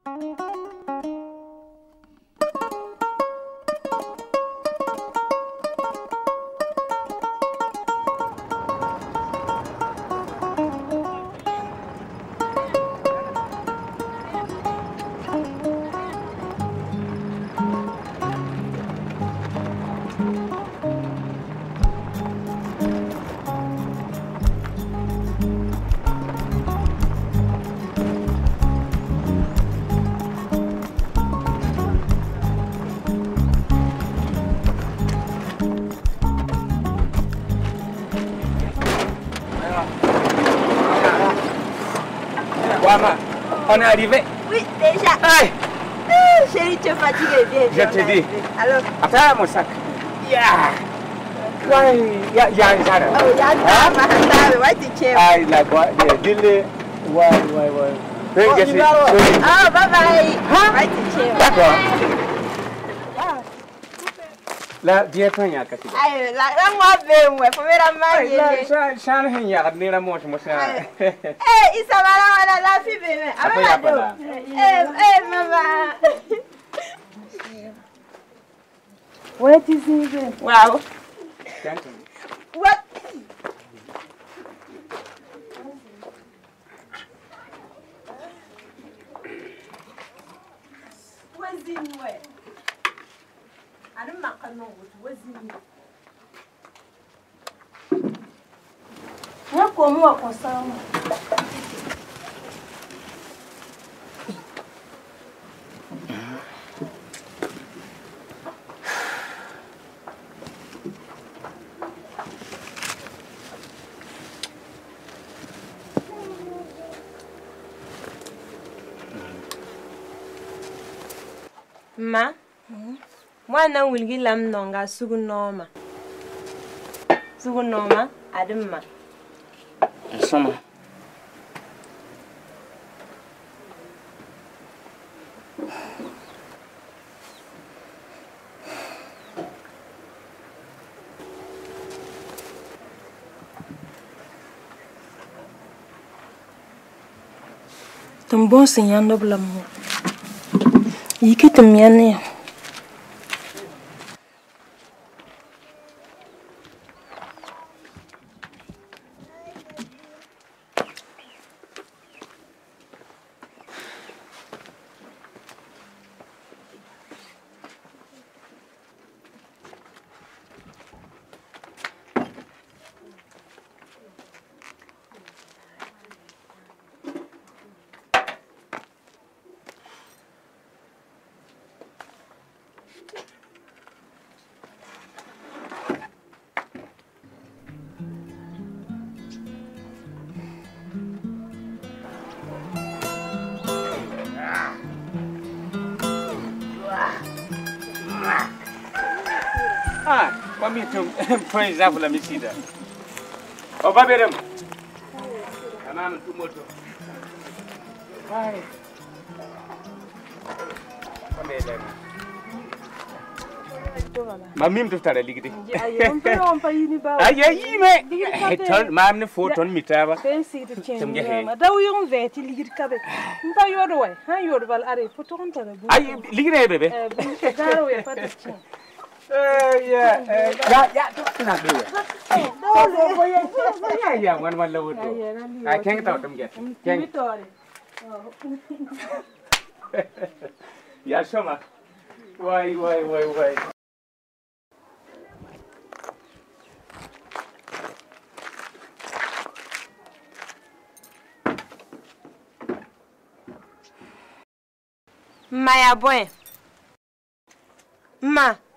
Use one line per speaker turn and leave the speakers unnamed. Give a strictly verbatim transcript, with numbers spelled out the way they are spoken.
On est arrivé?
Oui, déjà.
Aïe.
Euh, chérie, tu es fatiguée, viens.
Je te dis.
Alors?
Attends mon sac. Yeah. Ouais, ya ya ya.
Oh, ya ta ma handa, ouais, tu tiens.
Aïe, la quoi, dis-le. Ouais, ouais, ouais.
Oh, il va. Ah, bye bye. Ouais, tu tiens.
D'accord. La viens ya kasi.
Aïe, la la moi bien, ouais, faut me la manier.
La ça ça ne ya ni la mo mo ça.
Eh, isa bala wala la fi bébé.
Apa ya bala?
Eh, eh, maman.
What is it?
Wow. What? Wazin we. Ana makano wazin. Wako mwa kwa sawa. Ma, mwana wilgila mnonga sugu noma. Sugu noma, adima.
Soma.
Tambon senyando blamo. Yiki tumyane.
Ah, kami tu point za la misida. O baberem. Tamam tu moto. Bye. Kami dah. Mamim tu tara ligidi. Ay ay me. Ton mam ne foton mitaba.
Pensi tu chen. Ma daw yon veti ligir kabe. Mpa yodo way. Ha yodo bal are foton tara.
Ay ligide bebe.
Eh, garo ya pata chen.
Eh ya, ya ya tu nak dulu. Oh, boya. Ya ya, wan wan lawu tu. Ay keng tahu tem get. Keng. Ya soma. Wai wai wai wai.
Maya boy. Ma.